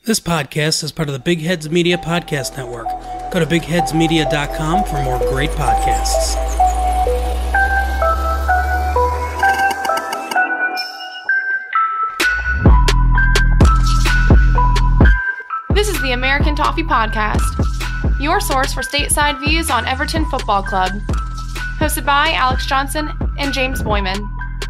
This podcast is part of the Big Heads Media Podcast Network. Go to bigheadsmedia.com for more great podcasts. This is the American Toffee Podcast, your source for stateside views on Everton Football Club. Hosted by Alex Johnson and James Boyman.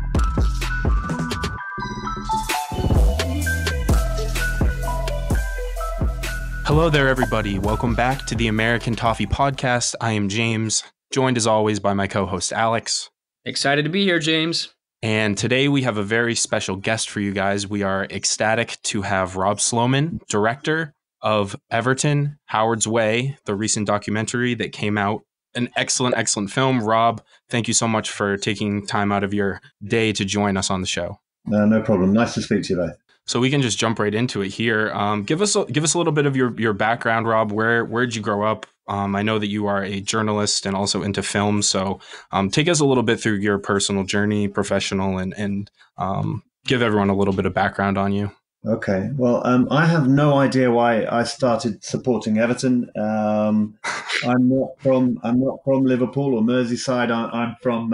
Hello there, everybody. Welcome back to the American Toffee Podcast. I am James, joined as always by my co-host Alex. Excited to be here, James. And today we have a very special guest for you guys. We are ecstatic to have Rob Sloman, director of Everton, Howard's Way, the recent documentary that came out. An excellent film. Rob, thank you so much for taking time out of your day to join us on the show. No problem. Nice to speak to you both. So we can just jump right into it here. Give us a little bit of your background, Rob. Where'd you grow up? I know that you are a journalist and also into film. So take us a little bit through your personal journey, professional, and give everyone a little bit of background on you. Okay. Well, I have no idea why I started supporting Everton. I'm not from Liverpool or Merseyside. I'm from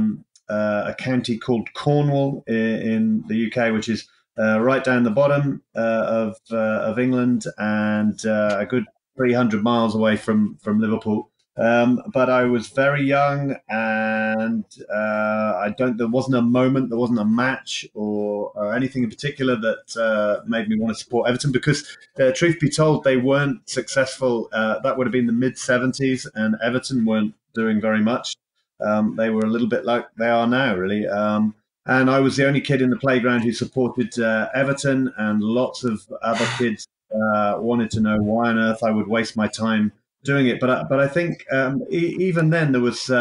a county called Cornwall in the UK, which is right down the bottom of England and a good 300 miles away from Liverpool. But I was very young, and there wasn't a moment, there wasn't a match or anything in particular that made me want to support Everton because, truth be told, they weren't successful. That would have been the mid-70s, and Everton weren't doing very much. They were a little bit like they are now, really. And I was the only kid in the playground who supported Everton, and lots of other kids wanted to know why on earth I would waste my time doing it. But I think even then there was,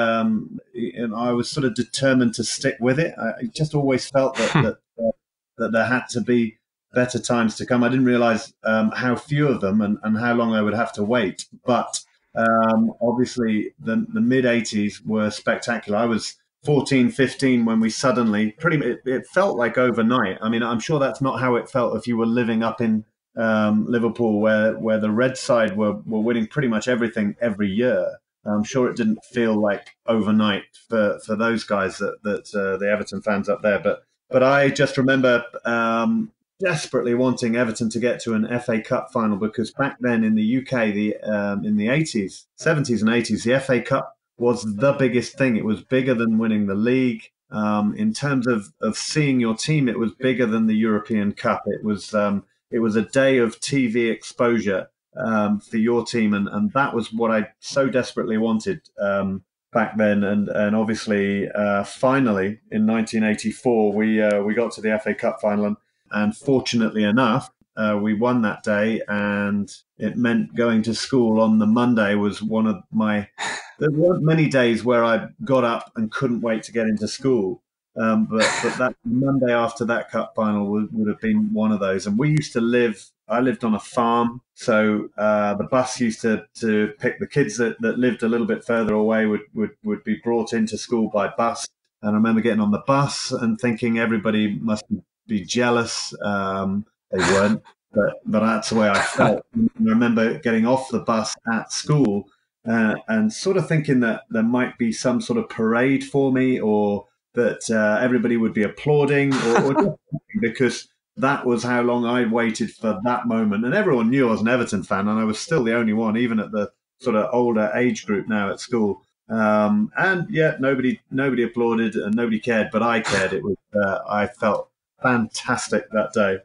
I was sort of determined to stick with it. I just always felt that there had to be better times to come. I didn't realize how few of them and how long I would have to wait. But obviously the mid-'80s were spectacular. I was 14, 15 when we suddenly it felt like overnight. I mean, I'm sure that's not how it felt if you were living up in Liverpool, where the red side were winning pretty much everything every year. I'm sure it didn't feel like overnight for those guys that the Everton fans up there. But I just remember desperately wanting Everton to get to an FA Cup final, because back then in the UK, in the 80s, 70s and 80s, the FA Cup was the biggest thing. It was bigger than winning the league. In terms of seeing your team, it was bigger than the European Cup. It was a day of TV exposure for your team, and that was what I so desperately wanted back then. And obviously, finally in 1984, we got to the FA Cup final, and fortunately enough, we won that day, and it meant going to school on the Monday was one of my. There weren't many days where I got up and couldn't wait to get into school. But that Monday after that cup final would have been one of those. And I lived on a farm. So the bus used to pick the kids that lived a little bit further away would be brought into school by bus. And I remember getting on the bus and thinking everybody must be jealous. They weren't, but that's the way I felt. And I remember getting off the bus at school and sort of thinking that there might be some sort of parade for me, or that everybody would be applauding, or just because that was how long I waited for that moment. And everyone knew I was an Everton fan, and I was still the only one, even at the sort of older age group now at school. And yeah, nobody applauded and nobody cared, but I cared. It was I felt fantastic that day.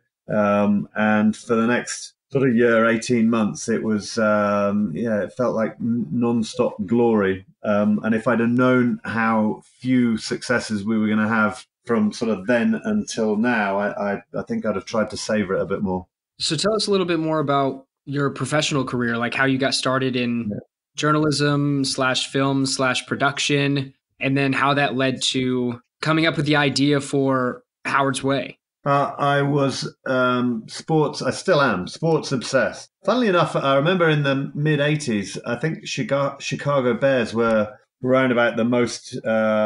And for the next sort of year, 18 months, it was, it felt like non-stop glory. And if I'd have known how few successes we were going to have from sort of then until now, I think I'd have tried to savor it a bit more. So tell us a little bit more about your professional career, like how you got started in journalism / film / production, and then how that led to coming up with the idea for Howard's Way. I was I still am sports obsessed. Funnily enough, I remember in the mid-'80s, I think Chicago Bears were around about the most,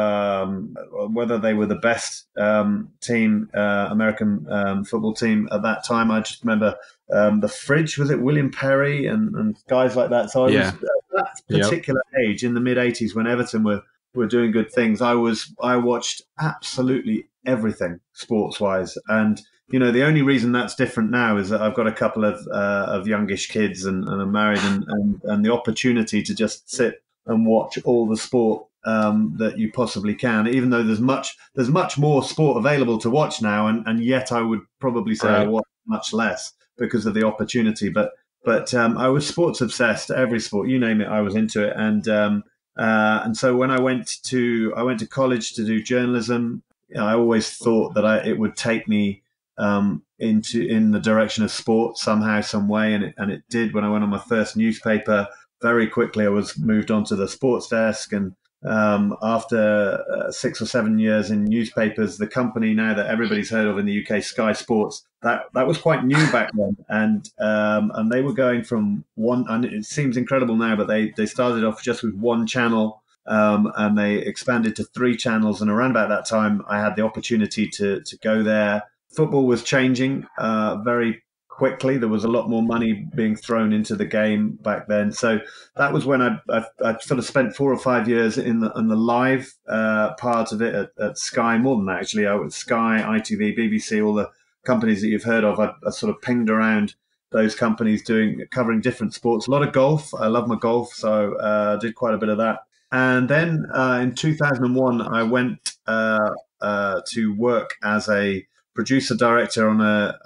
whether they were the best team, American football team at that time. I just remember The Fridge, was it William Perry and guys like that? So I was at that particular age in the mid '80s when Everton were doing good things. I watched absolutely everything sports wise, and the only reason that's different now is that I've got a couple of youngish kids and I'm married, and the opportunity to just sit and watch all the sport that you possibly can, even though there's much more sport available to watch now, and yet I would probably say I watch much less because of the opportunity. But I was sports obsessed. Every sport, you name it, I was into it. And so when I went to college to do journalism, I always thought that it would take me in the direction of sport somehow, some way, and it did. When I went on my first newspaper, very quickly I was moved on to the sports desk, and after 6 or 7 years in newspapers, the company now that everybody's heard of in the UK, Sky Sports, that was quite new back then, and they were going from one, and it seems incredible now, but they started off just with one channel, and they expanded to 3 channels, and around about that time I had the opportunity to go there. Football was changing very quickly. There was a lot more money being thrown into the game back then. So that was when I sort of spent 4 or 5 years in the live part of it at Sky. More than that, actually. I was Sky, ITV, BBC, all the companies that you've heard of. I sort of pinged around those companies covering different sports. A lot of golf. I love my golf, so I did quite a bit of that. And then in 2001, I went to work as a producer director on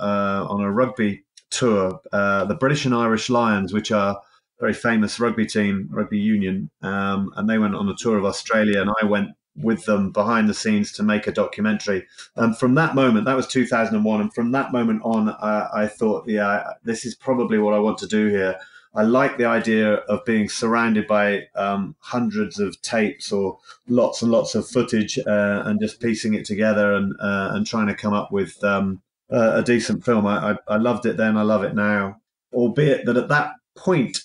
a rugby tour, the British and Irish Lions, which are a very famous rugby team, rugby union, and they went on a tour of Australia, and I went with them behind the scenes to make a documentary. And from that moment, that was 2001, and from that moment on, I thought, this is probably what I want to do here. I like the idea of being surrounded by hundreds of tapes or lots and lots of footage and just piecing it together and trying to come up with a decent film. I loved it then. I love it now. Albeit that at that point,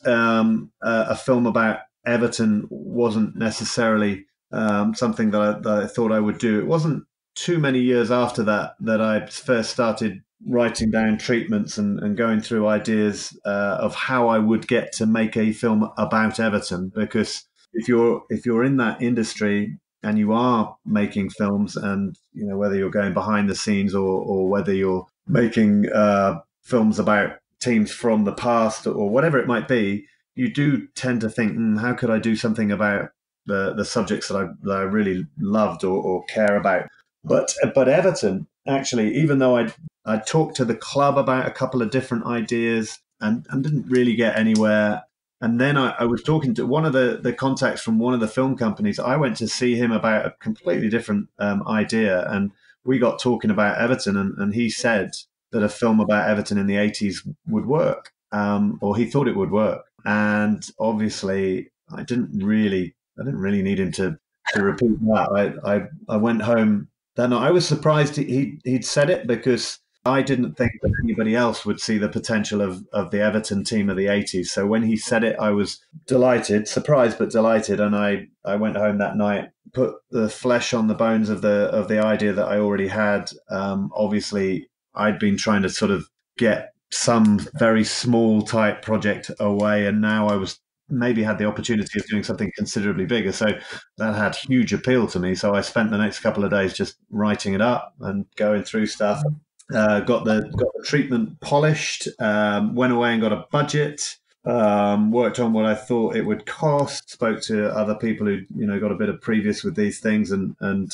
a film about Everton wasn't necessarily something that I thought I would do. It wasn't too many years after that I first started writing down treatments and going through ideas of how I would get to make a film about Everton. Because if you're in that industry and you are making films, and whether you're going behind the scenes or whether you're making films about teams from the past or whatever it might be, you do tend to think, how could I do something about the subjects that I really loved or care about. But Everton, actually, even though I talked to the club about a couple of different ideas and didn't really get anywhere. And then I was talking to one of the contacts from one of the film companies. I went to see him about a completely different idea. And we got talking about Everton, and he said that a film about Everton in the 80s would work, or he thought it would work. And obviously, I didn't really need him to repeat that. I went home. Then I was surprised he'd said it, because I didn't think that anybody else would see the potential of the Everton team of the 80s. So when he said it, I was delighted, surprised but delighted. And I went home that night, put the flesh on the bones of the idea that I already had. Obviously, I'd been trying to sort of get some very small type project away, and now I was maybe had the opportunity of doing something considerably bigger. So that had huge appeal to me. So I spent the next couple of days just writing it up and going through stuff. Got the treatment polished, went away and got a budget, worked on what I thought it would cost, spoke to other people who got a bit of previous with these things, and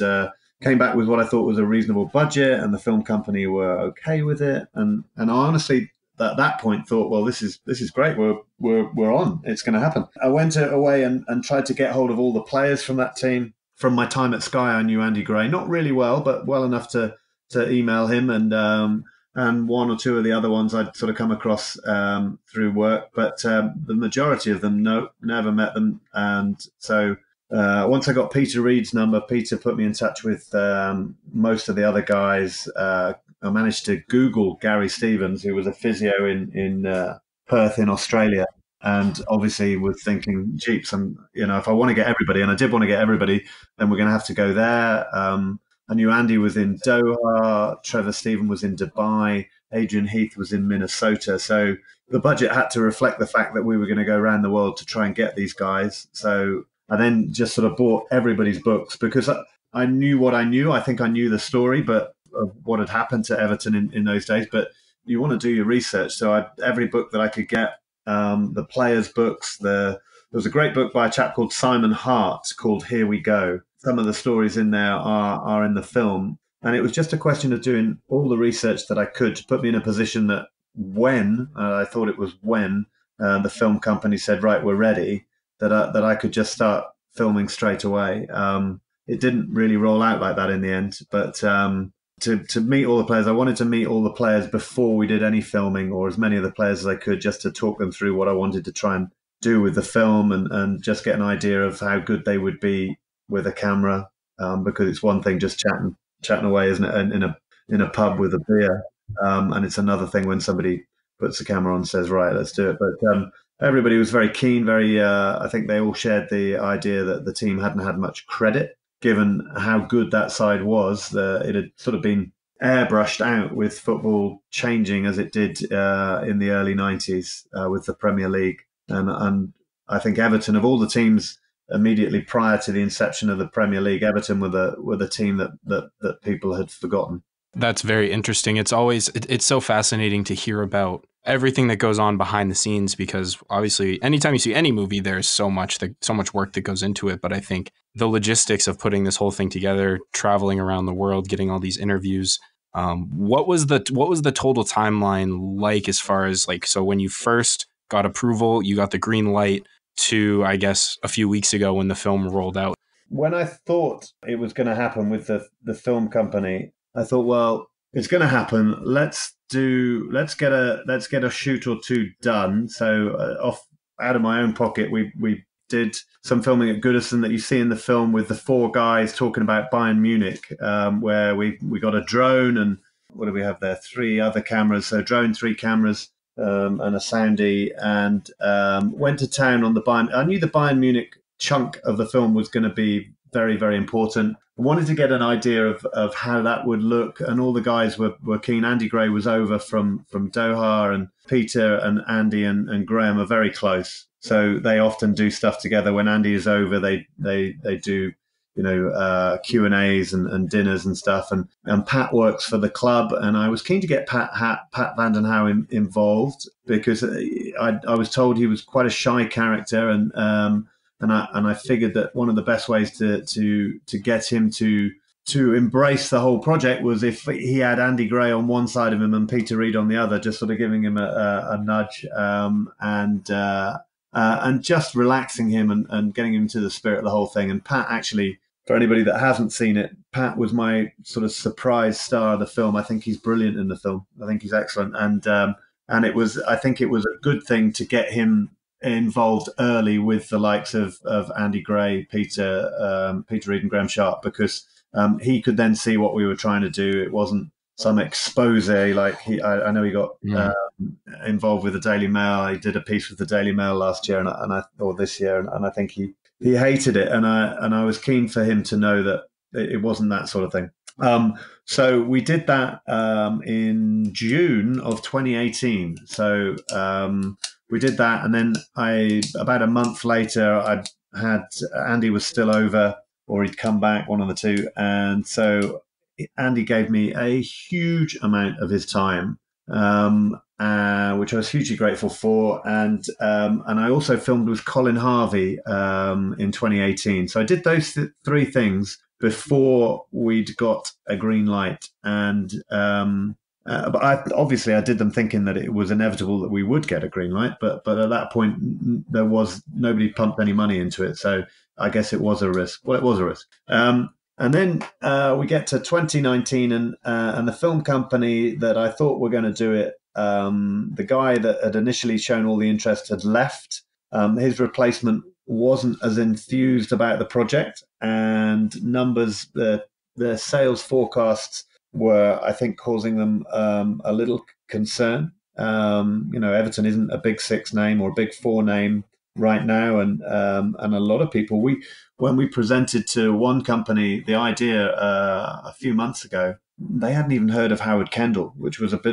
came back with what I thought was a reasonable budget, and the film company were okay with it. And I honestly, at that point, thought, well, this is great. We're on. It's going to happen. I went away and tried to get hold of all the players from that team. From my time at Sky, I knew Andy Gray, not really well, but well enough to email him, and one or two of the other ones I'd sort of come across through work, but the majority of them, never met them. And so once I got Peter Reed's number, Peter put me in touch with most of the other guys. I managed to Google Gary Stevens, who was a physio in Perth in Australia, and obviously was thinking, jeeps, if I want to get everybody, and I did want to get everybody, then we're going to have to go there. I knew Andy was in Doha, Trevor Stephen was in Dubai, Adrian Heath was in Minnesota. So the budget had to reflect the fact that we were going to go around the world to try and get these guys. So I then just sort of bought everybody's books because I knew what I knew. I think I knew the story, but of what had happened to Everton in those days. But you want to do your research. So every book that I could get, the players' books, there was a great book by a chap called Simon Hart called Here We Go. Some of the stories in there are in the film. And it was just a question of doing all the research that I could to put me in a position that when, I thought it was when, the film company said, right, we're ready, that I could just start filming straight away. It didn't really roll out like that in the end, but to meet all the players, I wanted to meet all the players before we did any filming, or as many of the players as I could, just to talk them through what I wanted to try and do with the film and just get an idea of how good they would be with a camera, because it's one thing just chatting away, isn't it, in a pub with a beer, and it's another thing when somebody puts the camera on and says, right, let's do it. But everybody was very keen, I think they all shared the idea that the team hadn't had much credit, given how good that side was. It had sort of been airbrushed out with football changing as it did in the early 90s with the Premier League. And I think Everton, of all the teams immediately prior to the inception of the Premier League, Everton were the team that people had forgotten. That's very interesting. It's so fascinating to hear about everything that goes on behind the scenes, because obviously anytime you see any movie, there's so much work that goes into it. But I think the logistics of putting this whole thing together, traveling around the world, getting all these interviews, what was the total timeline like, as far as so when you first got approval, you got the green light, to, I guess, a few weeks ago when the film rolled out? When I thought it was going to happen with the film company, I thought, well, it's going to happen. Let's get a shoot or two done. So out of my own pocket, we did some filming at Goodison that you see in the film with the four guys talking about Bayern Munich, where we got a drone and what do we have there? 3 other cameras. So drone, 3 cameras. And a soundy, and went to town on the Bayern. I knew the Bayern Munich chunk of the film was going to be very, very important. I wanted to get an idea of how that would look, and all the guys were keen. Andy Gray was over from Doha, and Peter and Andy and Graham are very close, so they often do stuff together. When Andy is over, they do Q&As and dinners and stuff. And Pat works for the club, and I was keen to get Pat Vanden Houwen involved, because I was told he was quite a shy character, and I figured that one of the best ways to get him to embrace the whole project was if he had Andy Gray on one side of him and Peter Reid on the other, just sort of giving him a nudge, and just relaxing him and getting him into the spirit of the whole thing. And Pat, actually, for anybody that hasn't seen it, Pat was my sort of surprise star of the film. I think he's brilliant in the film. I think he's excellent. And I think it was a good thing to get him involved early with the likes of Andy Gray, Peter Reid and Graham Sharp, because he could then see what we were trying to do. It wasn't some expose like I know he got involved with the Daily Mail. He did a piece with the Daily Mail last year or this year, and I think he hated it, and I was keen for him to know that it wasn't that sort of thing. So we did that in June of 2018. So we did that, and then about a month later, I had Andy was still over, or he'd come back, one of the two, and so Andy gave me a huge amount of his time, which I was hugely grateful for. And I also filmed with Colin Harvey in 2018. So I did those 3 things before we'd got a green light. And but I did them thinking that it was inevitable that we would get a green light. But at that point, nobody pumped any money into it. So I guess it was a risk. Well, it was a risk. And then we get to 2019, and the film company that I thought were going to do it, the guy that had initially shown all the interest had left. His replacement wasn't as enthused about the project, and numbers, the sales forecasts were, I think, causing them a little concern. Everton isn't a big 6 name or a big 4 name right now, and a lot of people, when we presented to one company the idea a few months ago, they hadn't even heard of Howard Kendall, which was a bit of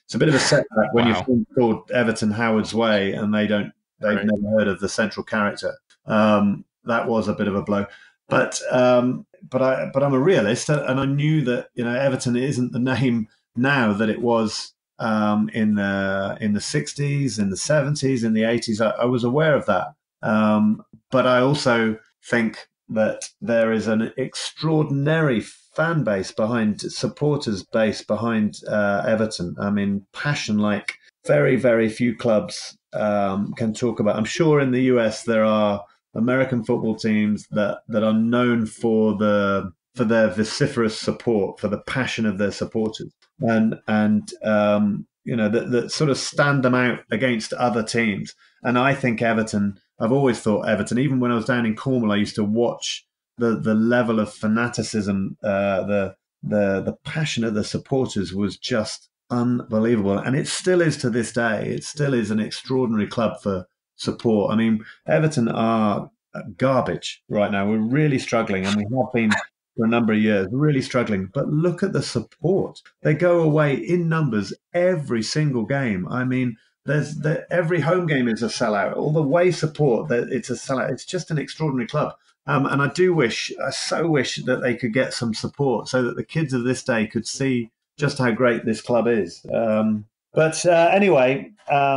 it's a bit of a setback when Wow. you're called Everton Howard's Way and they've Right. never heard of the central character. That was a bit of a blow, but I'm a realist, and I knew that Everton isn't the name now that it was in the 60s, in the 70s, in the 80s. I was aware of that, but I also think that there is an extraordinary fan base supporters base behind Everton. I mean, passion like very, very few clubs can talk about. I'm sure in the US there are American football teams that are known for their vociferous support, for the passion of their supporters, and that sort of stand them out against other teams. And I think Everton. I've always thought Everton. Even when I was down in Cornwall, I used to watch the level of fanaticism, the passion of the supporters was just unbelievable, and it still is to this day. It still is an extraordinary club for support. I mean, Everton are garbage right now. We're really struggling, and we have been for a number of years, really struggling. But look at the support. They go away in numbers every single game. I mean, every home game is a sellout. All the away support, it's a sellout. It's just an extraordinary club. And I so wish that they could get some support so that the kids of this day could see just how great this club is. But anyway,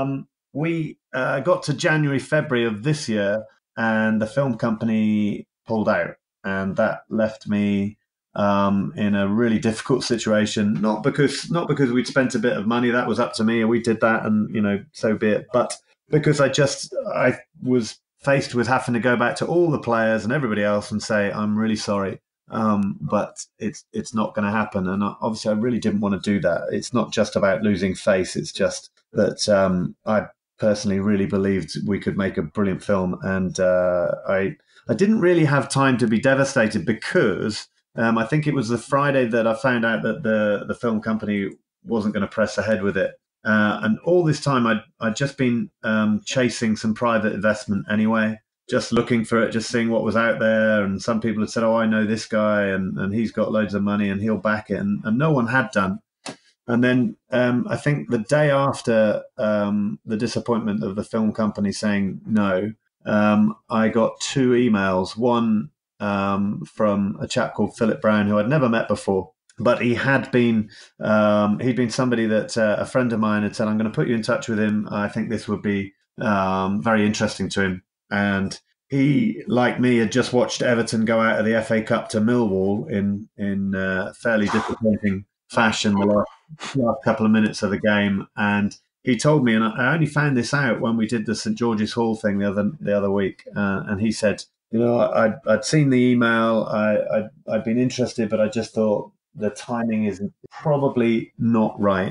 we got to January, February of this year, and the film company pulled out, and that left me in a really difficult situation. Not because we'd spent a bit of money, that was up to me, and we did that, and so be it. But because I was faced with having to go back to all the players and everybody else and say, I'm really sorry, but it's not going to happen. And obviously, I really didn't want to do that. It's not just about losing face. It's just that I personally really believed we could make a brilliant film, and I didn't really have time to be devastated because I think it was the Friday that I found out that the film company wasn't going to press ahead with it. And all this time, I'd just been chasing some private investment anyway, just looking for it, just seeing what was out there. And some people had said, oh, I know this guy, and he's got loads of money and he'll back it. And no one had done. And then I think the day after the disappointment of the film company saying no, I got two emails. One from a chap called Philip Brown, who I'd never met before. But he'd been somebody that a friend of mine had said, I'm going to put you in touch with him. I think this would be very interesting to him. And he, like me, had just watched Everton go out of the FA Cup to Millwall in fairly disappointing fashion the last couple of minutes of the game. And he told me, and I only found this out when we did the St George's Hall thing the other week. And he said, I'd seen the email, I'd been interested, but I just thought, the timing is probably not right.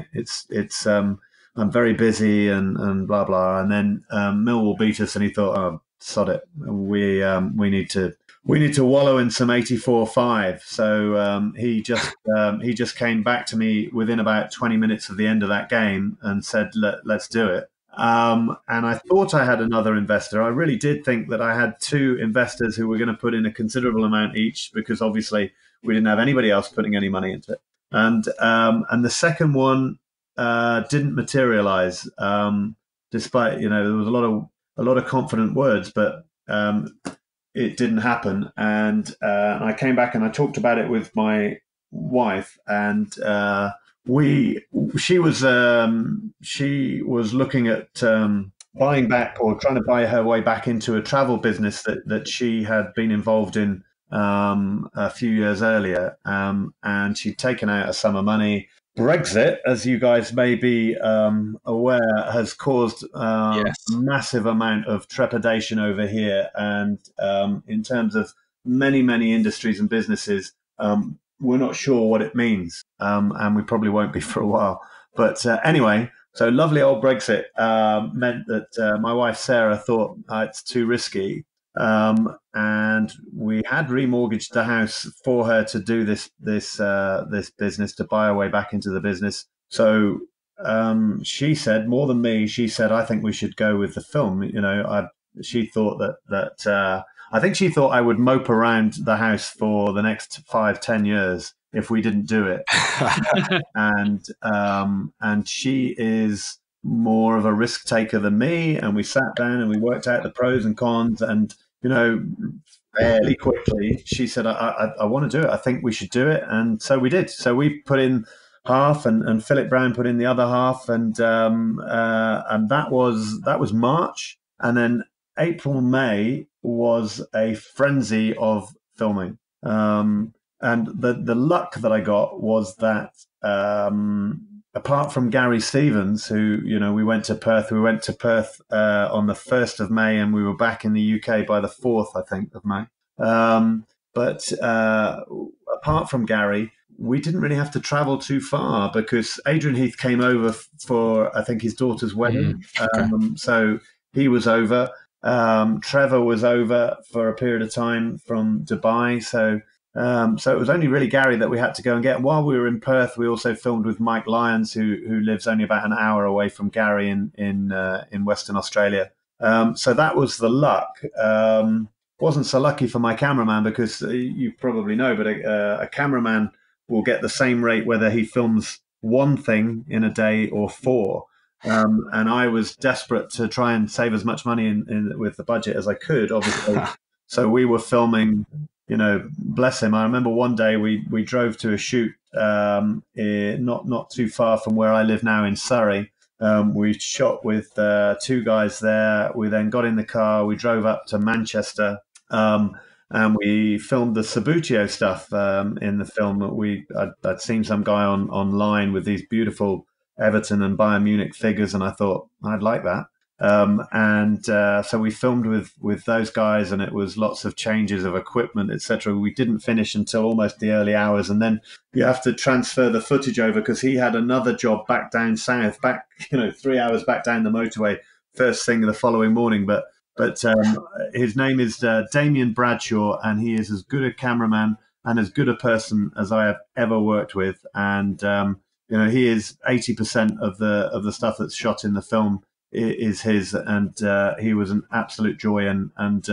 I'm very busy and blah blah. And then Millwall beat us, and he thought, oh, sod it, we need to wallow in some 84-5. So he just came back to me within about 20 minutes of the end of that game and said, let's do it. And I thought I had another investor. I really did think that I had two investors who were going to put in a considerable amount each, because obviously we didn't have anybody else putting any money into it. And the second one didn't materialize, despite there was a lot of confident words, but it didn't happen. And I came back and I talked about it with my wife, and she was looking at buying back, or trying to buy her way back into a travel business that she had been involved in a few years earlier, and she'd taken out a sum of money. Brexit, as you guys may be aware, has caused a massive amount of trepidation over here, and in terms of many industries and businesses, we're not sure what it means, and we probably won't be for a while. But anyway, so lovely old Brexit meant that my wife Sarah thought it's too risky. And we had remortgaged the house for her to do this business, to buy her way back into the business. So she said, more than me, she said, I think we should go with the film. She thought that I think she thought I would mope around the house for the next 5-10 years if we didn't do it. And she is more of a risk taker than me. And we sat down and we worked out the pros and cons. And, fairly quickly, she said, I want to do it. I think we should do it. And so we did. So we put in half, and Philip Brown put in the other half. And that was March. And then April, May was a frenzy of filming. And the luck that I got was that apart from Gary Stevens, who, we went to Perth on the 1st of May, and we were back in the UK by the 4th, I think, of May. But apart from Gary, we didn't really have to travel too far because Adrian Heath came over for, I think, his daughter's wedding. So he was over. Trevor was over for a period of time from Dubai. So it was only really Gary that we had to go and get. And while we were in Perth, we also filmed with Mike Lyons, who lives only about an hour away from Gary in Western Australia. So that was the luck. Wasn't so lucky for my cameraman because you probably know, but a cameraman will get the same rate whether he films one thing in a day or 4. And I was desperate to try and save as much money with the budget as I could, obviously. So we were filming, bless him. I remember one day we drove to a shoot not too far from where I live now in Surrey. We shot with 2 guys there. We then got in the car. We drove up to Manchester. And we filmed the Sabutio stuff in the film. I'd seen some guy online with these beautiful Everton and Bayern Munich figures, and I thought I'd like that. So we filmed with those guys, and it was lots of changes of equipment, etc. We didn't finish until almost the early hours, and then you have to transfer the footage over because he had another job back down south, 3 hours back down the motorway, first thing the following morning. But his name is Damien Bradshaw, and he is as good a cameraman and as good a person as I have ever worked with. And he is 80% of the stuff that's shot in the film is his, and he was an absolute joy. And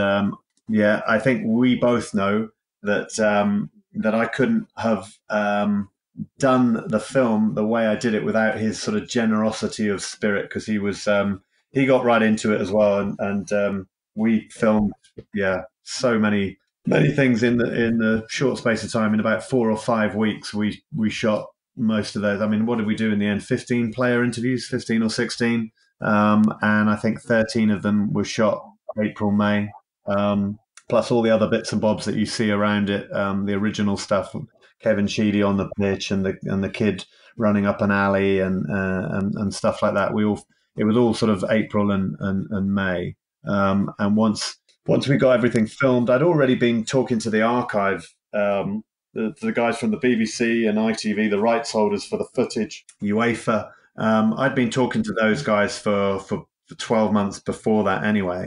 I think we both know that I couldn't have done the film the way I did it without his sort of generosity of spirit, because he got right into it as well, and we filmed so many things in the short space of time. In about 4 or 5 weeks, we shot most of those. I mean, what did we do in the end? 15 player interviews, 15 or 16, and I think 13 of them were shot April, May, plus all the other bits and bobs that you see around it. The original stuff, Kevin Sheedy on the pitch, and the kid running up an alley, and stuff like that. It was all sort of April and May. And once we got everything filmed, I'd already been talking to the archive, the guys from the BBC and ITV, the rights holders for the footage, UEFA. I'd been talking to those guys for 12 months before that anyway.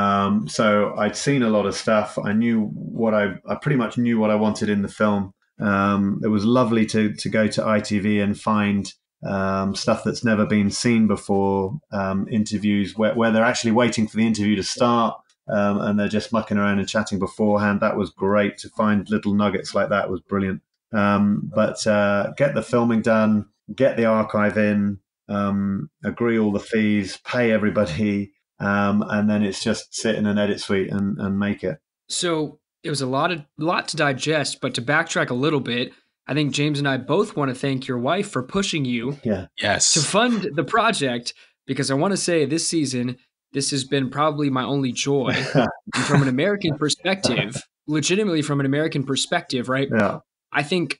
So I'd seen a lot of stuff. I pretty much knew what I wanted in the film. It was lovely to go to ITV and find stuff that's never been seen before, interviews where they're actually waiting for the interview to start, and they're just mucking around and chatting beforehand. That was great to find little nuggets like that. It was brilliant. But get the filming done, get the archive in, agree all the fees, pay everybody, and then it's just sit in an edit suite and make it. So it was a lot to digest, but to backtrack a little bit, I think James and I both want to thank your wife for pushing you to fund the project, because I want to say this season, this has been probably my only joy. And from an American perspective, legitimately from an American perspective, right? Yeah. I think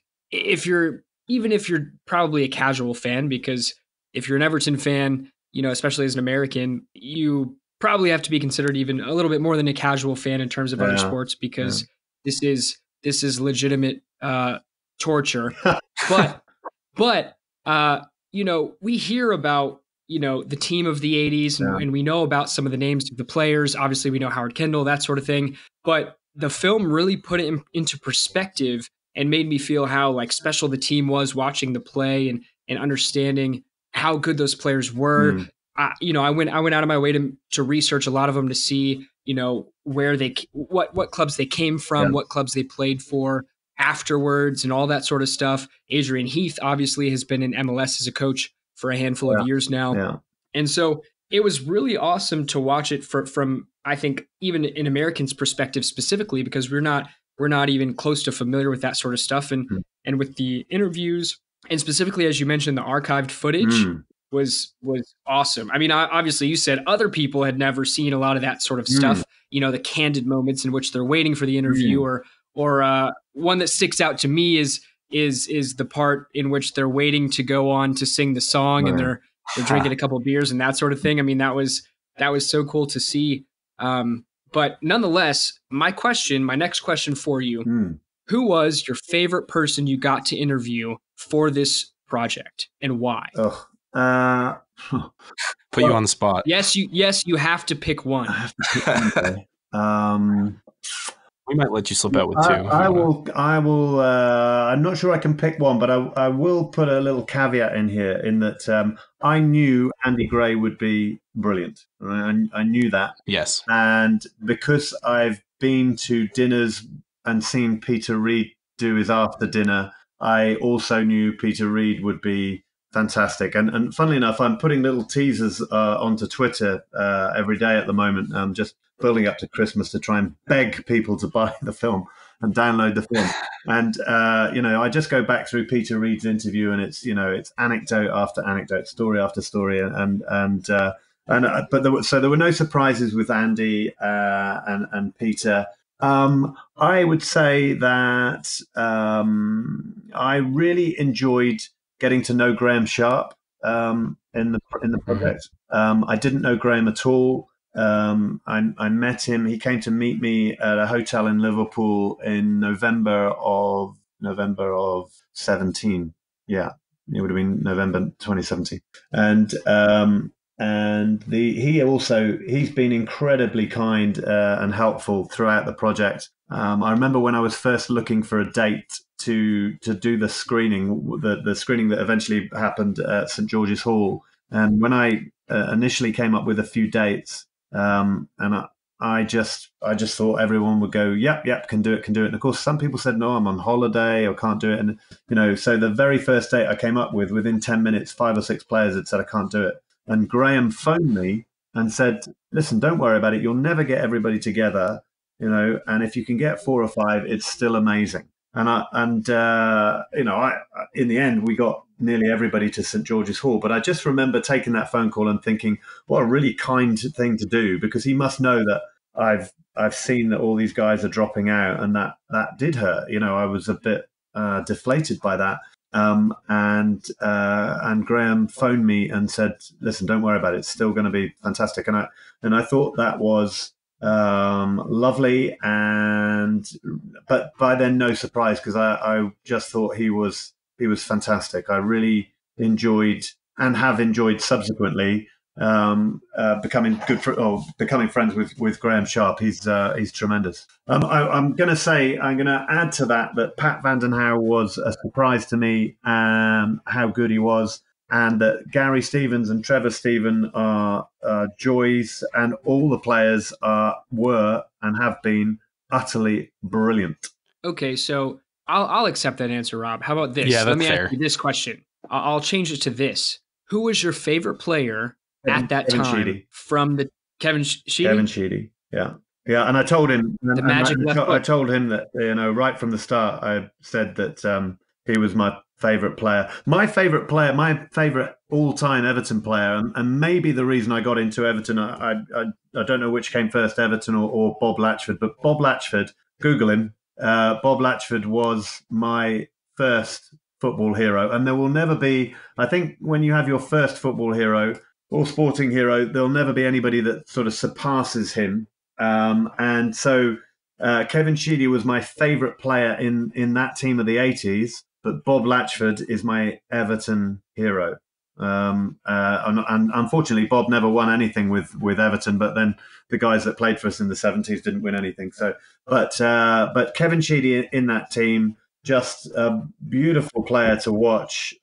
even if you're probably a casual fan, because if you're an Everton fan, especially as an American, you probably have to be considered even a little bit more than a casual fan in terms of other sports, because this is legitimate torture. But we hear about the team of the 80s, and we know about some of the names of the players. Obviously, we know Howard Kendall, that sort of thing. But the film really put it into perspective and made me feel how special the team was watching the play and understanding how good those players were. I went out of my way to research a lot of them to see, where what clubs they came from, what clubs they played for, afterwards and all that sort of stuff. Adrian Heath obviously has been in MLS as a coach for a handful of years now. Yeah. And so it was really awesome to watch it from, I think, even an American's perspective specifically, because we're not even close to familiar with that sort of stuff. And with the interviews, and specifically, as you mentioned, the archived footage was awesome. I mean, obviously, you said other people had never seen a lot of that sort of stuff, the candid moments in which they're waiting for the interview, or one that sticks out to me is the part in which they're waiting to go on to sing the song, and they're drinking a couple of beers and that sort of thing. I mean, that was so cool to see. But nonetheless, my next question for you, who was your favorite person you got to interview for this project, and why? Put you on the spot. Yes, you have to pick one. I have to pick one. We might let you slip out with two. I will. I'm not sure I can pick one, but I will put a little caveat in here, in that I knew Andy Gray would be brilliant. Right? I knew that. Yes. And because I've been to dinners and seen Peter Reid do his after dinner, I also knew Peter Reid would be fantastic. And funnily enough, I'm putting little teasers onto Twitter every day at the moment. I'm just building up to Christmas to try and beg people to buy the film and download the film. And I just go back through Peter Reid's interview, and it's anecdote after anecdote, story after story, but there were no surprises with Andy and Peter. I would say that I really enjoyed getting to know Graham Sharp in the project. I didn't know Graham at all. I met him. He came to meet me at a hotel in Liverpool in November of 17. Yeah, it would have been November 2017. And he's been incredibly kind and helpful throughout the project. I remember when I was first looking for a date to do the screening, the screening that eventually happened at St George's Hall, and when I initially came up with a few dates, and I just thought everyone would go, yep, can do it. And of course, some people said, no, I'm on holiday or can't do it. And so the very first date I came up with, within 10 minutes, 5 or 6 players had said I can't do it. And Graham phoned me and said, listen, don't worry about it. You'll never get everybody together, and if you can get 4 or 5, it's still amazing. In the end, we got nearly everybody to St George's Hall. But I just remember taking that phone call and thinking, what a really kind thing to do, because he must know that I've seen that all these guys are dropping out, and that did hurt. I was a bit deflated by that. And Graham phoned me and said, listen, don't worry about it. It's still going to be fantastic. And I thought that was lovely, but by then no surprise, because I just thought he was fantastic. I really enjoyed and have enjoyed subsequently becoming friends with Graham Sharp. He's tremendous. I'm going to add to that Pat Vandenhauwe was a surprise to me, how good he was. And that Gary Stevens and Trevor Steven are joys, and all the players were and have been utterly brilliant. Okay, so I'll accept that answer, Rob. How about this? Yeah, Let me fair. ask you this question. I'll change it to this. Who was your favorite player at that Kevin time Sheedy. From the Kevin Sheedy? Kevin Sheedy, yeah. And I told him I told him that right from the start I said that he was my favorite player. My favorite all-time Everton player, and maybe the reason I got into Everton, I don't know which came first, Everton or Bob Latchford, but Bob Latchford, Google him. Bob Latchford was my first football hero, and there will never be, I think, when you have your first football hero or sporting hero, there'll never be anybody that sort of surpasses him. And so Kevin Sheedy was my favorite player in that team of the 80s, but Bob Latchford is my Everton hero. And unfortunately, Bob never won anything with Everton, but then the guys that played for us in the 70s didn't win anything. So, but Kevin Sheedy in that team, just a beautiful player to watch.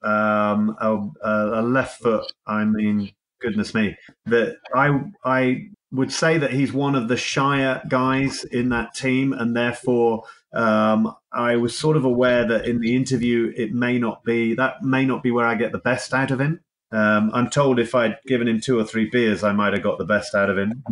A left foot, I mean, goodness me. That I would say that he's one of the shyer guys in that team, and therefore I was sort of aware that in the interview, that may not be where I get the best out of him. I'm told if I'd given him 2 or 3 beers, I might have got the best out of him.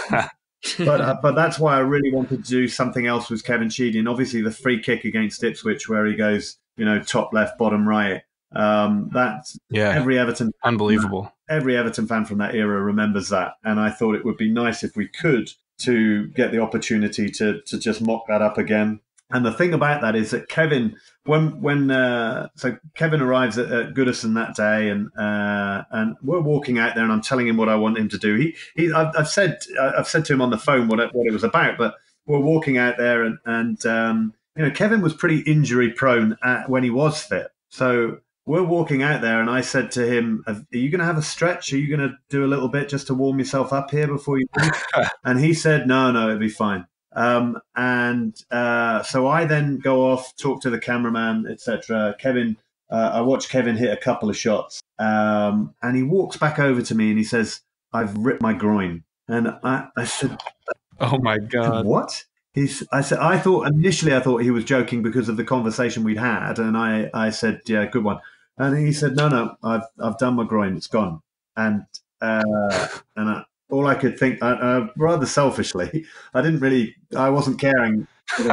But that's why I really wanted to do something else with Kevin Sheedy, and obviously the free kick against Ipswich where he goes, top left, bottom right. That's every Everton unbelievable. Every Everton fan from that era remembers that, and I thought it would be nice if we could to get the opportunity to just mock that up again. And the thing about that is that Kevin, so Kevin arrives at Goodison that day, and we're walking out there, and I'm telling him what I want him to do. I've said to him on the phone what it was about, but we're walking out there, and Kevin was pretty injury prone when he was fit. So we're walking out there, and I said to him, "Are you going to have a stretch? Are you going to do a little bit just to warm yourself up here before you?" And he said, "No, it'll be fine." So I then go off, talk to the cameraman, etc. Kevin, I watch Kevin hit a couple of shots, and he walks back over to me and he says, "I've ripped my groin." And I said, "Oh my God, what?" I said, initially I thought he was joking because of the conversation we'd had, and I said, "Yeah, good one." And he said, "No, I've done my groin, it's gone." And all I could think, rather selfishly, I wasn't caring,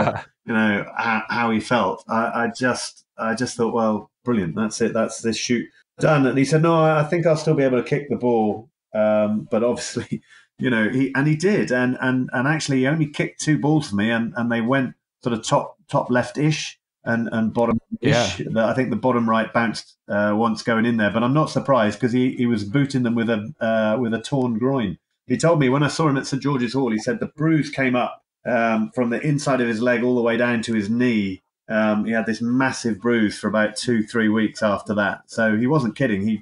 how he felt. I just thought, well, brilliant, that's it, that's this shoot done. And he said, "No, I think I'll still be able to kick the ball," but obviously, he did, and actually he only kicked 2 balls for me, and they went sort of top left-ish and bottom-ish. I think the bottom right bounced once going in there, but I'm not surprised because he was booting them with a torn groin. He told me when I saw him at St George's Hall, he said the bruise came up from the inside of his leg all the way down to his knee. He had this massive bruise for about 2-3 weeks after that. So he wasn't kidding.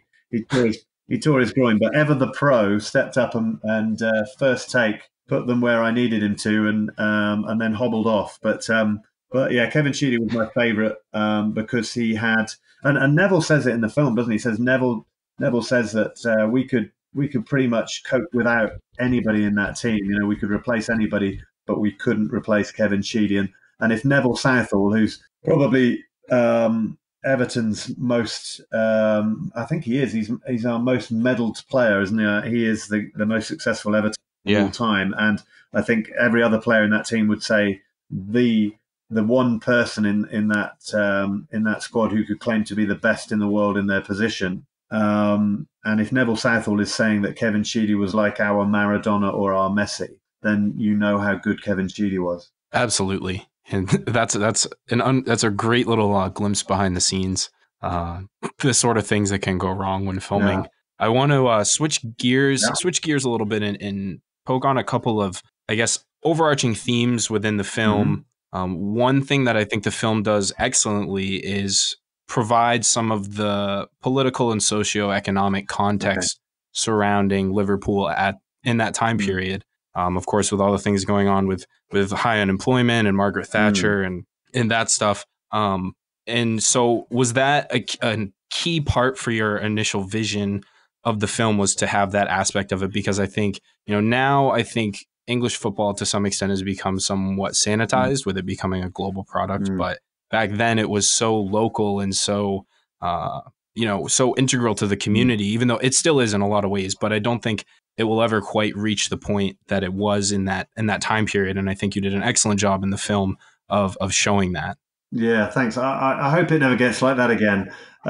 He tore his groin, but Ever the Pro stepped up and first take put them where I needed him to, and then hobbled off. But yeah, Kevin Sheedy was my favourite because he had, and Neville says it in the film, doesn't he? He says Neville says that we could pretty much cope without anybody in that team. We could replace anybody, but we couldn't replace Kevin Sheedy. And if Neville Southall, who's probably Everton's most, I think he is. He's our most medalled player, isn't he? He is the most successful Everton of all time, and I think every other player in that team would say the one person in that squad who could claim to be the best in the world in their position. And if Neville Southall is saying that Kevin Sheedy was like our Maradona or our Messi, then you know how good Kevin Sheedy was. Absolutely. And that's a great little glimpse behind the scenes, the sort of things that can go wrong when filming. Yeah. I want to switch gears a little bit and poke on a couple of, I guess, overarching themes within the film. One thing that I think the film does excellently is provide some of the political and socioeconomic context surrounding Liverpool in that time period. Of course, with all the things going on with high unemployment and Margaret Thatcher and that stuff. And so was that a key part for your initial vision of the film, was to have that aspect of it? Because I think, now I think English football to some extent has become somewhat sanitized with it becoming a global product. But back then it was so local and so, so integral to the community, even though it still is in a lot of ways. But I don't think it will ever quite reach the point that it was in that time period. And I think you did an excellent job in the film of showing that. Yeah, thanks. I hope it never gets like that again.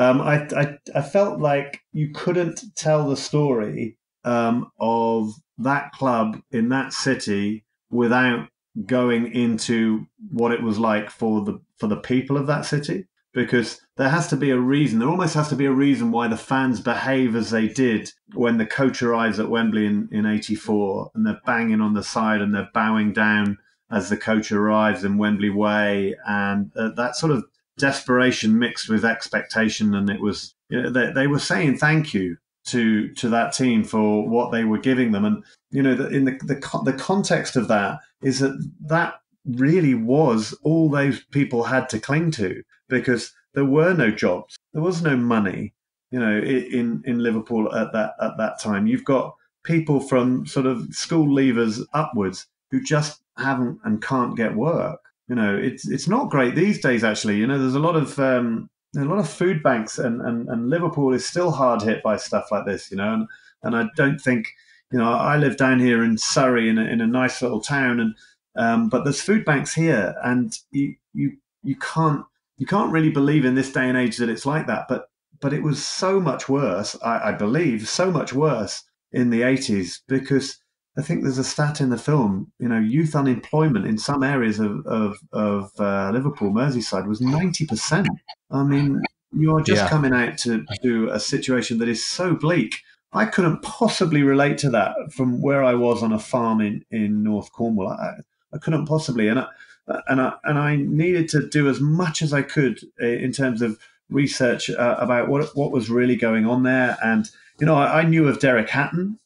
I felt like you couldn't tell the story of that club in that city without going into what it was like for the people of that city, because there has to be a reason. There almost has to be a reason why the fans behave as they did when the coach arrives at Wembley in '84, and they're banging on the side and they're bowing down as the coach arrives in Wembley Way, and that sort of desperation mixed with expectation. And it was, they were saying thank you to that team for what they were giving them. And in the context of that is that really was all those people had to cling to, because there were no jobs, there was no money, in Liverpool at that time. You've got people from sort of school leavers upwards who just haven't and can't get work. it's not great these days. Actually, there's a lot of food banks, and Liverpool is still hard hit by stuff like this. And I don't think, I live down here in Surrey in a nice little town, and but there's food banks here, and you can't really believe in this day and age that it's like that. But it was so much worse, I believe, so much worse in the 80s, because I think there's a stat in the film, youth unemployment in some areas of Liverpool, Merseyside, was 90%. I mean, you're just coming out to a situation that is so bleak. I couldn't possibly relate to that from where I was on a farm in North Cornwall. I couldn't possibly, and I needed to do as much as I could in terms of research about what was really going on there. And I knew of Derek Hatton.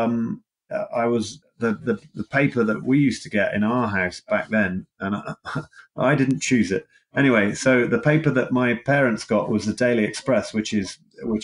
I was the paper that we used to get in our house back then, and I didn't choose it. Anyway, so the paper that my parents got was the Daily Express, which is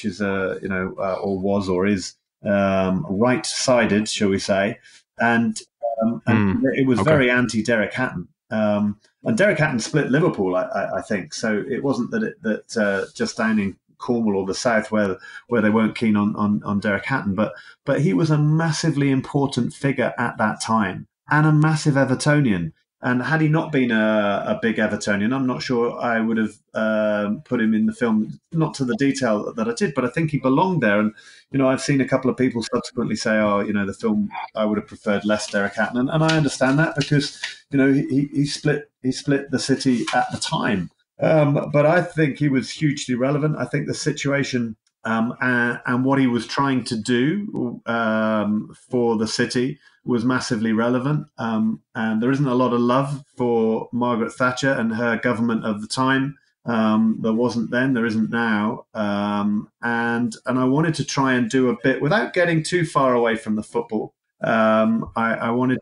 or was or is right-sided, shall we say, and it was very anti Derek Hatton. And Derek Hatton split Liverpool, I think. So it wasn't that just down in Cornwall or the south where they weren't keen on Derek Hatton, but he was a massively important figure at that time and a massive Evertonian. And had he not been a big Evertonian, I'm not sure I would have put him in the film, not to the detail that I did, but I think he belonged there. And, I've seen a couple of people subsequently say, the film, I would have preferred less Derek Hatton. And I understand that because, he split the city at the time. But I think he was hugely relevant. I think the situation and what he was trying to do for the city was massively relevant. And there isn't a lot of love for Margaret Thatcher and her government of the time. There wasn't then, there isn't now. And I wanted to try and do a bit without getting too far away from the football. I wanted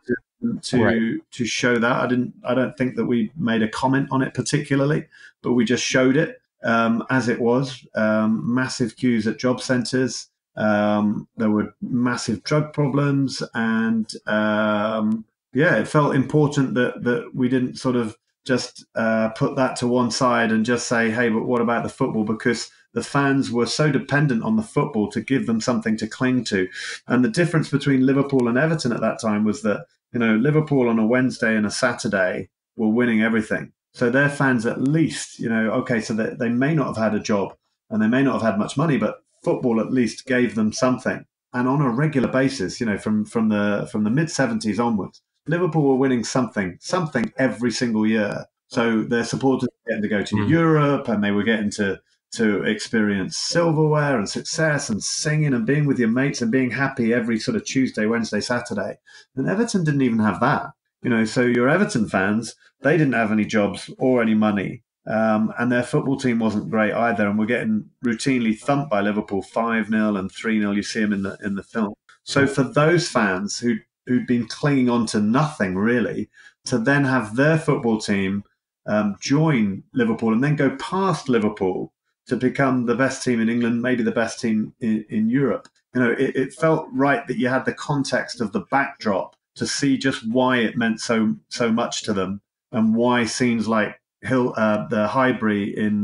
to show that. I don't think that we made a comment on it particularly, but we just showed it as it was. Massive queues at job centres. There were massive drug problems, and it felt important that we didn't sort of just put that to one side and just say, hey, but what about the football? Because the fans were so dependent on the football to give them something to cling to. And the difference between Liverpool and Everton at that time was that, Liverpool on a Wednesday and a Saturday were winning everything. So their fans at least, so they may not have had a job and they may not have had much money, but football at least gave them something. And on a regular basis, from the mid-70s onwards, Liverpool were winning something every single year. So their supporters were getting to go to Europe, and they were getting to experience silverware and success and singing and being with your mates and being happy every sort of Tuesday, Wednesday, Saturday. And Everton didn't even have that. So your Everton fans, they didn't have any jobs or any money. And their football team wasn't great either, and we're getting routinely thumped by Liverpool 5-0 and 3-0. You see them in the film. So for those fans who'd been clinging on to nothing really, to then have their football team join Liverpool and then go past Liverpool to become the best team in England, maybe the best team in Europe, it felt right that you had the context of the backdrop to see just why it meant so much to them, and why scenes like the Highbury in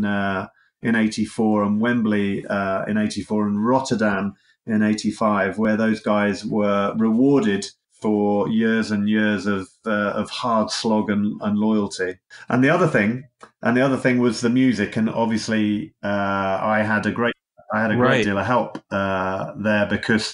'84 and Wembley in '84 and Rotterdam in '85, where those guys were rewarded for years and years of hard slog and loyalty. And the other thing was the music, and obviously I had a great deal of help there, because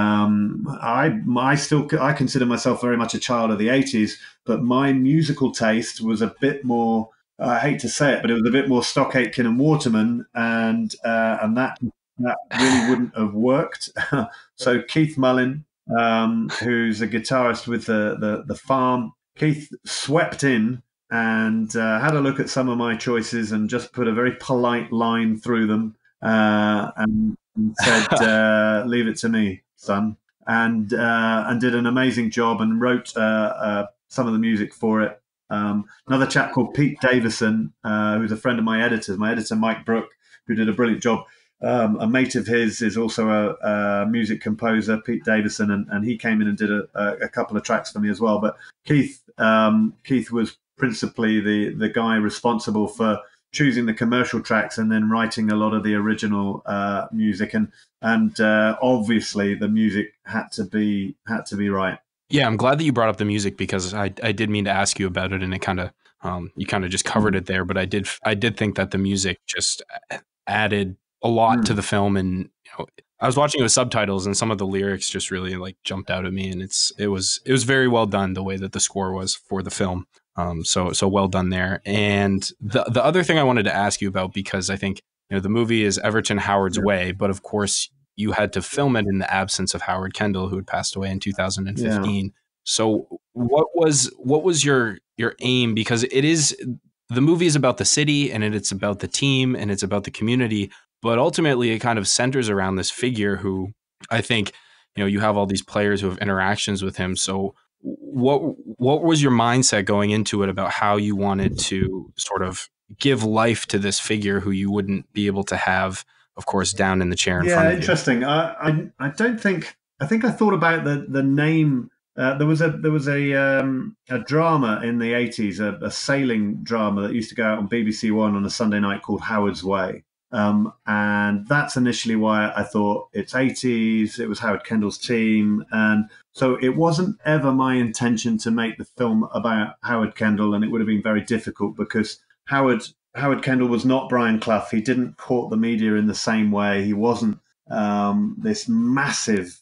I consider myself very much a child of the '80s, but my musical taste was a bit more, I hate to say it, but it was a bit more Stock Aitken and Waterman, and that really wouldn't have worked. So Keith Mullin, who's a guitarist with the Farm, Keith swept in and had a look at some of my choices and just put a very polite line through them, and said, "Leave it to me, son," and did an amazing job and wrote some of the music for it. Another chap called Pete Davison, who's a friend of my editor Mike Brooke, who did a brilliant job. A mate of his is also a music composer, Pete Davison, and he came in and did a couple of tracks for me as well. But Keith was principally the guy responsible for choosing the commercial tracks and then writing a lot of the original music, and obviously the music had to be right. Yeah, I'm glad that you brought up the music because I did mean to ask you about it, and it kind of you kind of just covered it there. But I did think that the music just added a lot to the film, and I was watching it with subtitles, and some of the lyrics just really like jumped out at me, and it was very well done the way that the score was for the film. So well done there. And the other thing I wanted to ask you about, because I think the movie is Everton Howard's Way, but of course you had to film it in the absence of Howard Kendall, who had passed away in 2015. Yeah. So what was your aim? Because the movie is about the city, and it's about the team, and it's about the community, but ultimately it kind of centers around this figure who I think, you have all these players who have interactions with him. So what was your mindset going into it about how you wanted to sort of give life to this figure who you wouldn't be able to have, of course, down in the chair in front of you? Yeah, interesting. I don't think I thought about the name. There was a drama in the 80s, a sailing drama that used to go out on BBC One on a Sunday night called Howard's Way. And that's initially why I thought it's 80s. It was Howard Kendall's team. And so it wasn't ever my intention to make the film about Howard Kendall. And it would have been very difficult because Howard Kendall was not Brian Clough. He didn't court the media in the same way. He wasn't this massive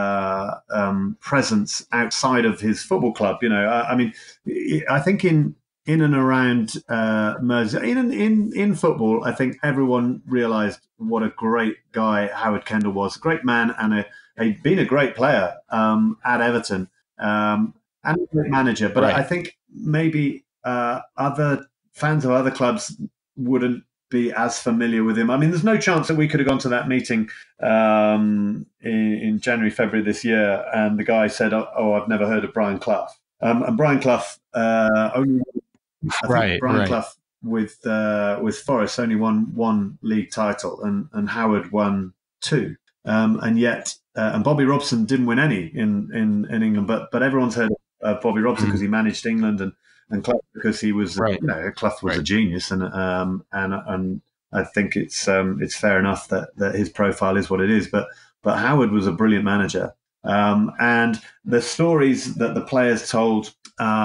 presence outside of his football club. I mean, I think in and around Mersey, in football, I think everyone realised what a great guy Howard Kendall was, a great man, and been a great player at Everton, and a great manager. But I think maybe other fans of other clubs wouldn't be as familiar with him. I mean, there's no chance that we could have gone to that meeting in January, February this year, and the guy said, "Oh, I've never heard of Brian Clough." And Brian Clough only. Brian Clough with Forest only won one league title, and Howard won two, and yet Bobby Robson didn't win any in England. But everyone's heard of Bobby Robson because he managed England, and Clough because he was Clough was a genius, and I think it's fair enough that his profile is what it is. But Howard was a brilliant manager, and the stories that the players told.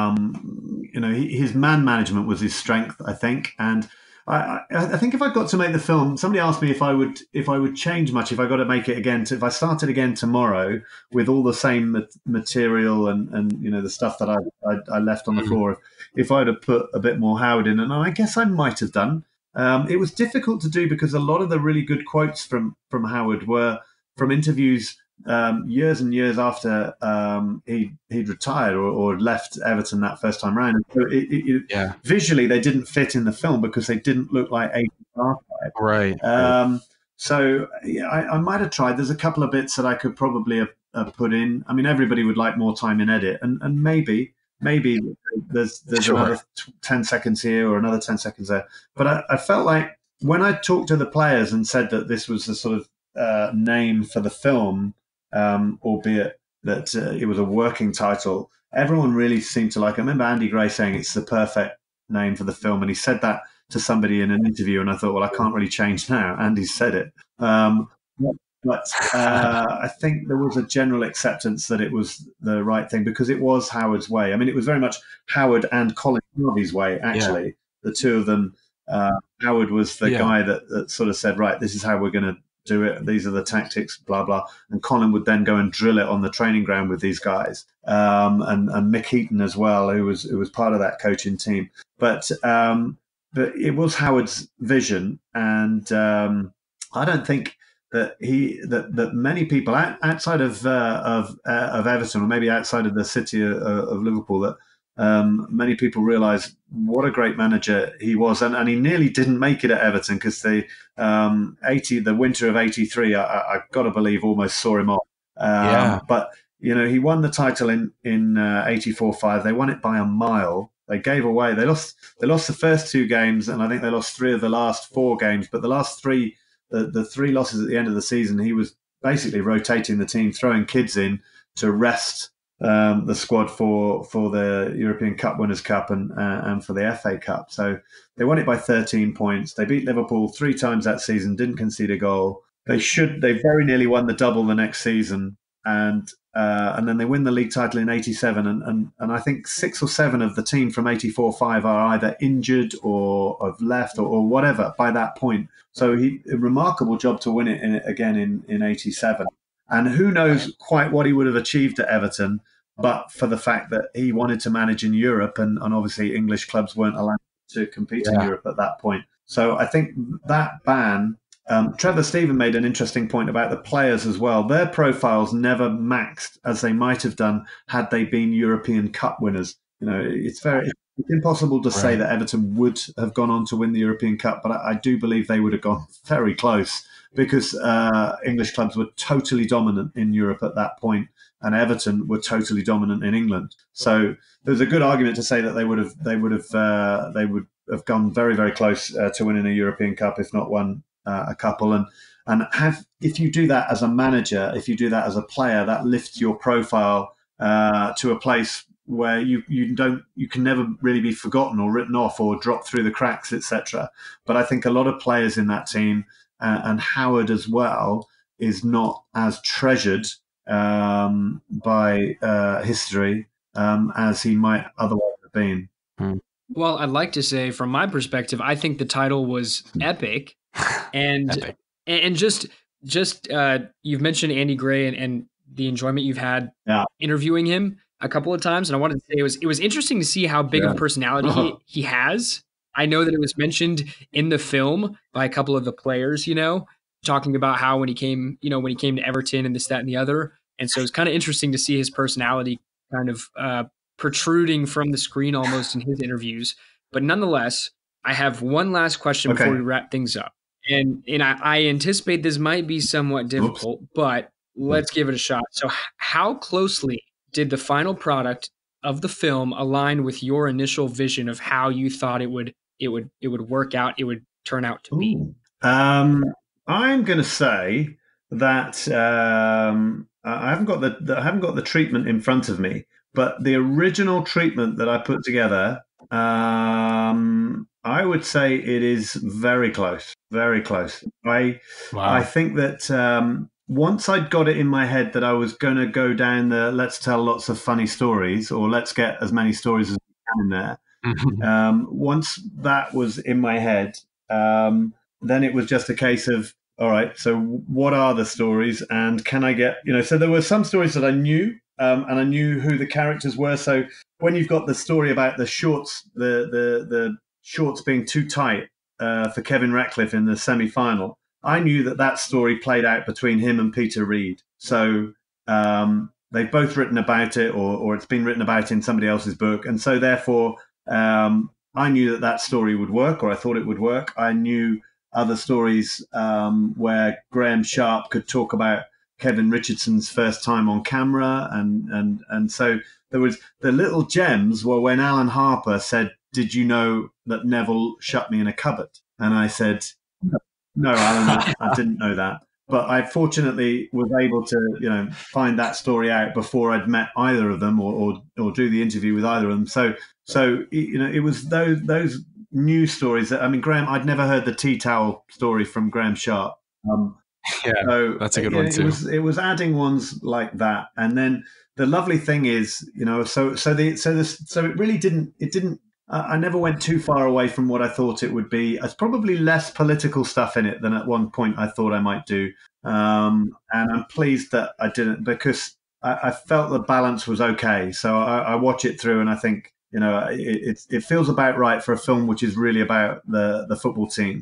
His man management was his strength, I think, and I think if I got to make the film, somebody asked me if I would change much if I got to make it again. If I started again tomorrow with all the same material and the stuff that I left on the floor, if I'd have put a bit more Howard in, and I guess I might have done. It was difficult to do because a lot of the really good quotes from Howard were from interviews. Years and years after he'd retired or left Everton that first time round. So visually, they didn't fit in the film because they didn't look like 80s archive. Right. So I might have tried. There's a couple of bits that I could probably have put in. I mean, everybody would like more time in edit, and maybe there's another 10 seconds here or another 10 seconds there. But I felt like when I talked to the players and said that this was the sort of name for the film, albeit that it was a working title, everyone really seemed to like it. I remember Andy Gray saying it's the perfect name for the film, and he said that to somebody in an interview, and I thought, well, I can't really change now. Andy said it. But I think there was a general acceptance that it was the right thing because it was Howard's way. I mean, it was very much Howard and Colin Harvey's way, actually. Yeah. The two of them, Howard was the guy that sort of said, right, this is how we're going to do it. These are the tactics, blah, blah. And Colin would then go and drill it on the training ground with these guys. And Mick Heaton as well, who was part of that coaching team. But it was Howard's vision. And I don't think that many people outside of Everton, or maybe outside of the city of Liverpool, that many people realise what a great manager he was, and he nearly didn't make it at Everton because the winter of '83, I've got to believe, almost saw him off. But he won the title in '84-5. They won it by a mile. They gave away. They lost the first two games, and I think they lost 3 of the last 4 games. But the last 3. The 3 losses at the end of the season, he was basically rotating the team, throwing kids in to rest the squad for the European Cup Winners' Cup and for the FA Cup. So they won it by 13 points. They beat Liverpool 3 times that season, didn't concede a goal. They very nearly won the double the next season, and then they win the league title in '87. And I think 6 or 7 of the team from '84-5 are either injured or have left or whatever by that point. So a remarkable job to win it again in '87. And who knows quite what he would have achieved at Everton, but for the fact that he wanted to manage in Europe, and obviously English clubs weren't allowed to compete in Europe at that point. So I think that ban. Trevor Stephen made an interesting point about the players as well. Their profiles never maxed as they might have done had they been European Cup winners. It's impossible to say that Everton would have gone on to win the European Cup, but I do believe they would have gone very close because English clubs were totally dominant in Europe at that point, and Everton were totally dominant in England. So there's a good argument to say that they would have gone very, very close to winning a European Cup, if not won a couple. And if you do that as a manager, if you do that as a player, that lifts your profile to a place where you can never really be forgotten or written off or drop through the cracks, etc. But I think a lot of players in that team, and Howard as well, is not as treasured by history as he might otherwise have been. Well, I'd like to say, from my perspective, I think the title was epic, and Epic. and just you've mentioned Andy Gray and the enjoyment you've had interviewing him a couple of times, and I wanted to say it was interesting to see how big of a personality he has. I know that it was mentioned in the film by a couple of the players, talking about how when he came to Everton and this, that, and the other, and so it's kind of interesting to see his personality kind of protruding from the screen almost in his interviews. But nonetheless, I have one last question before we wrap things up. And I anticipate this might be somewhat difficult, but let's give it a shot. So how closely did the final product of the film align with your initial vision of how you thought it would work out, it would turn out to be? I'm going to say that I haven't got the treatment in front of me, but the original treatment that I put together, I would say it is very close, very close. I think that once I'd got it in my head that I was going to go down the let's tell lots of funny stories, or let's get as many stories as we can in there. Once that was in my head, then it was just a case of, all right, so what are the stories, and can I get, so there were some stories that I knew, and I knew who the characters were. So when you've got the story about the shorts, the shorts being too tight for Kevin Ratcliffe in the semi-final, I knew that story played out between him and Peter Reid. So they've both written about it, or it's been written about in somebody else's book. And so therefore, I knew that story would work, or I thought it would work. I knew other stories where Graham Sharp could talk about Kevin Richardson's first time on camera. And so there was the little gems were when Alan Harper said, "Did you know that Neville shut me in a cupboard?" And I said, "No, Alan, I didn't know that." But I fortunately was able to, find that story out before I'd met either of them or do the interview with either of them. So it was those new stories that, Graham, I'd never heard the tea towel story from Graham Sharp. So that's a good one too. It was adding ones like that, and then the lovely thing is, so it really didn't. I never went too far away from what I thought it would be. There's probably less political stuff in it than at one point I thought I might do. And I'm pleased that I didn't, because I felt the balance was okay. So I watch it through and I think, it feels about right for a film which is really about the football team.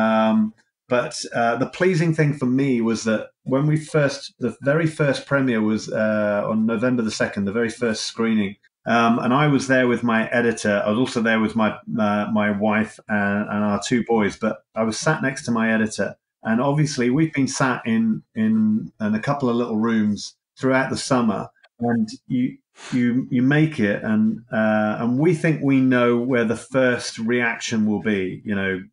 But the pleasing thing for me was that when the very first premiere was on November the 2nd, the very first screening. And I was there with my editor. I was also there with my wife and our 2 boys. But I was sat next to my editor, and obviously we've been sat in a couple of little rooms throughout the summer. And you make it, and we think we know where the first reaction will be,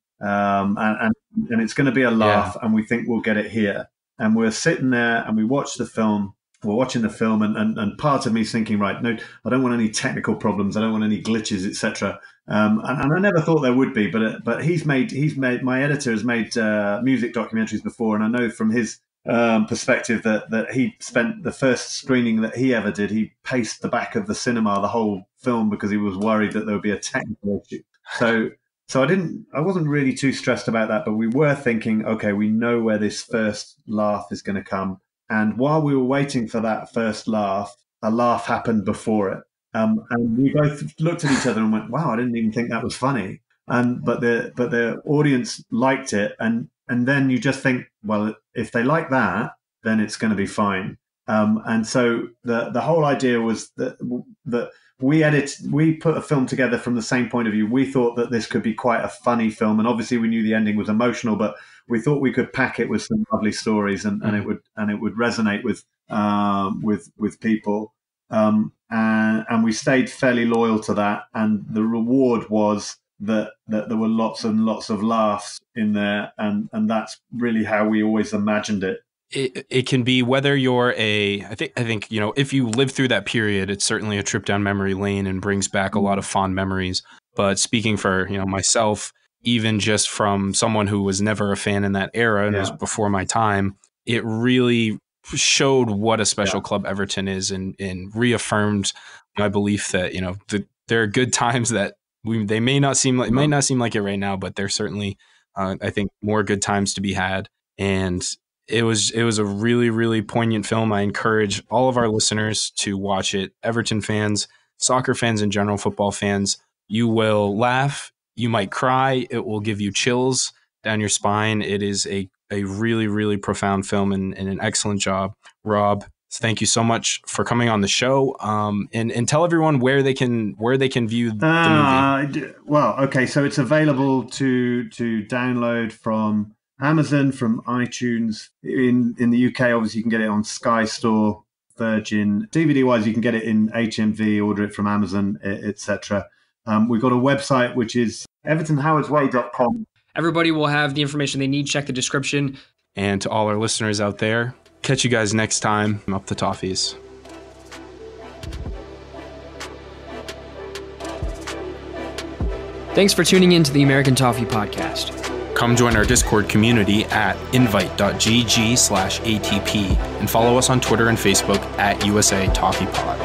and it's going to be a laugh, and we think we'll get it here. And we're sitting there, and we watch the film. we're watching the film, and part of me is thinking, right, no, I don't want any technical problems, I don't want any glitches, etc. And I never thought there would be, but he's made my editor has made music documentaries before, and I know from his perspective that he spent the first screening that he ever did, he paced the back of the cinema the whole film because he was worried that there would be a technical issue. So I wasn't really too stressed about that, but we were thinking, okay, we know where this first laugh is going to come. And while we were waiting for that first laugh, a laugh happened before it. And we both looked at each other and went, wow, I didn't even think that was funny. But the audience liked it. And then you just think, well, if they like that, then it's going to be fine. And so the whole idea was that we put a film together from the same point of view. We thought that this could be quite a funny film, and obviously we knew the ending was emotional, but we thought we could pack it with some lovely stories, and it would resonate with people. And we stayed fairly loyal to that, and the reward was that there were lots and lots of laughs in there, and that's really how we always imagined it. It can be whether you're I think, if you live through that period, it's certainly a trip down memory lane and brings back a lot of fond memories. But speaking for, myself, even just from someone who was never a fan in that era and it was before my time, it really showed what a special club Everton is, and reaffirmed my belief that, there are good times that they may not seem like, it might not seem like it right now, but there's certainly, I think, more good times to be had. And it was a really, really poignant film. I encourage all of our listeners to watch it. Everton fans, soccer fans in general, football fans, you will laugh. You might cry. It will give you chills down your spine. It is a really, really profound film, and an excellent job. Rob, thank you so much for coming on the show. And tell everyone where they can view the movie. Well, okay, so it's available to download from Amazon, from iTunes. In the UK, obviously, you can get it on Sky Store, Virgin. DVD-wise, you can get it in HMV, order it from Amazon, etc. We've got a website, which is evertonhowardsway.com. Everybody will have the information they need. Check the description. And to all our listeners out there, catch you guys next time. Up the Toffees. Thanks for tuning in to the American Toffee Podcast. Come join our Discord community at invite.gg/ATP and follow us on Twitter and Facebook at USA Toffee Pod.